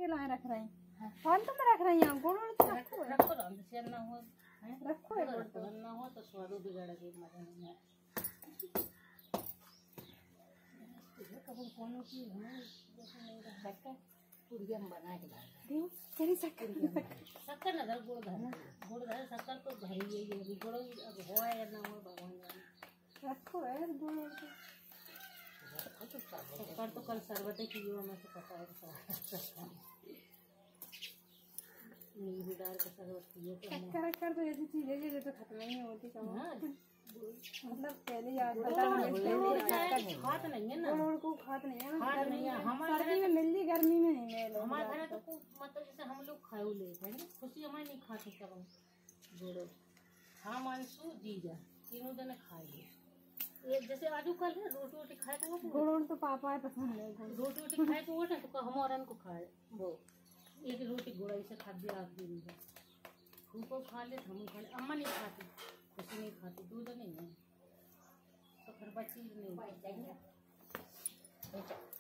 के लाए रख रही और तुम रख रही हो गुड़ तो रखो रखो से ना हो रखो गुड़ ना हो तो स्वाद बिगड़ेगा मजा नहीं है कभी कोनो चीज हमें जैसे नहीं रखा पूरी हम बना के डाल तेरी शक्कर ना दर गुड़ धर शक्कर तो भरी ये गुड़ अब हो या ना हो भगवान जाने रखो है गुड़ शक्कर तो कल शरबत की हो हमें तो पता है नींबू डाल के शरबत पिए तो शक्कर तो ऐसी चीज है जो तो खत्म नहीं होती कभी मतलब पहले याद खात नहीं है ना गुड़ को खात नहीं है खात नहीं है हमारे सर्दी में मिल रही गर्मी में नहीं मिल हमारे घर तो मतलब जैसे हम लोग खाए ले है ना खुशी हमारे नहीं खाते कब गुड़ हाँ मानसू जीजा तीनों जने खाए ये जैसे आजू कल है रोटी वोटी खाए तो गुड़ तो पापा है पसंद है रोटी वोटी खाए तो वो ना तो हमारे को खाए वो एक रोटी गुड़ ऐसे खा दिया आप दिन में उनको खा ले हम खा ले अम्मा नहीं खाती खुशी नहीं खाती दूध नहीं है तो फिर बच्ची नहीं